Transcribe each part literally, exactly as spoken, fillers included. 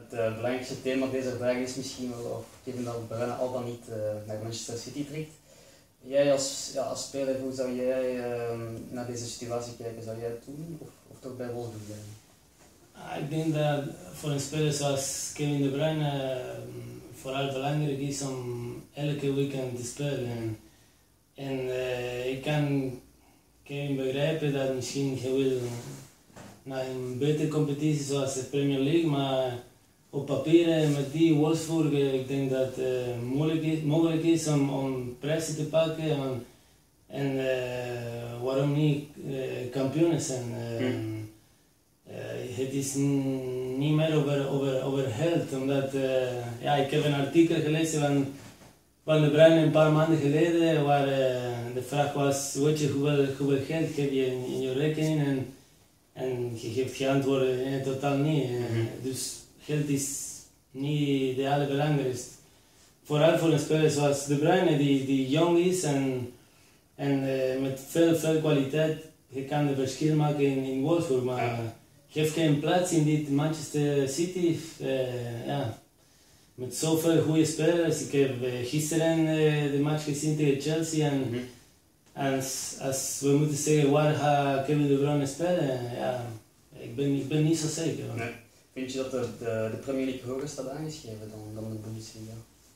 het uh, belangrijkste thema deze vraag is misschien wel of Kevin De Bruyne al dan niet uh, naar Manchester City trekt. Jij als, ja, als speler, hoe zou jij uh, naar deze situatie kijken? Zou jij het doen of, of toch bij Wolves blijven? Ik denk dat voor een speler zoals Kevin De Bruyne uh, vooral belangrijk is om elke weekend te spelen. En, en uh, ik kan Kevin begrijpen dat misschien hij wil naar een betere competitie zoals de Premier League, maar op papier met die Wolfsburg, ik denk dat het uh, moeilijk is, mogelijk is om, om prijzen te pakken en, en uh, waarom niet uh, kampioen zijn. Uh, mm. uh, het is niet meer over, over, over geld, omdat uh, ja, ik heb een artikel gelezen van, van De Bruyne een paar maanden geleden waar uh, de vraag was, weet je hoeveel, hoeveel geld heb je in, in je rekening en, en je geeft geantwoord eh, totaal niet. Mm-hmm. Dus geld is niet de allerbelangrijkste. Vooral voor een speler zoals De Bruyne die, die jong is en, en uh, met veel, veel kwaliteit, je kan het verschil maken in, in Wolfsburg, maar ja. Geef geen plaats in dit Manchester City. Uh, ja. Met zoveel goede spelers. Ik heb uh, gisteren uh, de match gezien tegen Chelsea en mm-hmm. als, als we moeten zeggen waar gaat Kevin De Bruyne spelen, ja, ik, ben, ik ben niet zo zeker. Nee. Vind je dat de, de, de Premier League hoger staat aangeschreven dan, dan de Bundesliga?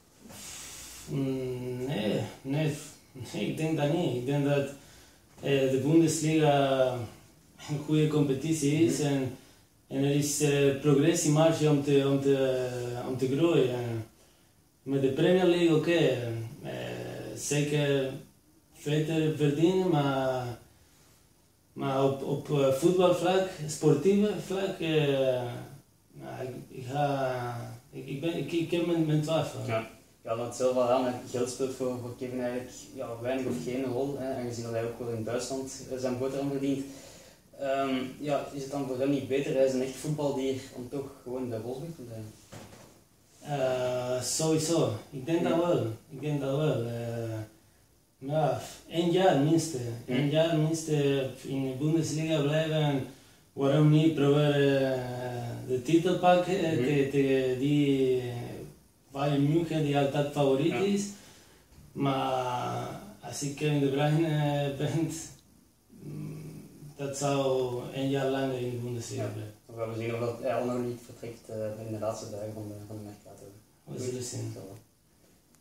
Mm, nee, nee, nee, ik denk dat niet. Ik denk dat uh, de Bundesliga een goede competitie is mm-hmm. en, en er is uh, progressiemarge om te, om te, om te groeien. En met de Premier League, oké, okay, uh, zeker verder verdienen, maar, maar op, op uh, voetbalvlak, sportieve vlak, uh, nou, ik, ik, ga, ik, ik, ben, ik, ik heb mijn, mijn twijfel. Ja. Ja, dat zelf al aan. Geld speelt voor, voor Kevin eigenlijk ja, weinig of geen rol, hè, aangezien dat hij ook wel in Duitsland zijn boterham verdient. Um, ja, is het dan voor hem niet beter? Hij is een echt voetbaldier om toch gewoon bij Wolfsburg te blijven? Uh, sowieso, ik denk ja. dat wel. Ik denk dat wel. Uh, ja, één jaar minste. Mm. Eén jaar minste in de Bundesliga blijven en waarom niet proberen uh, de titel pakken mm. tegen te, die Bayern München die altijd favoriet ja. is. Maar als ik Kevin De Bruyne ben, dat zou een jaar lang in de Bundesliga ja. blijven. We gaan zien of hij al nog niet vertrekt uh, in de laatste dagen van de, van de mercato. We zullen zien.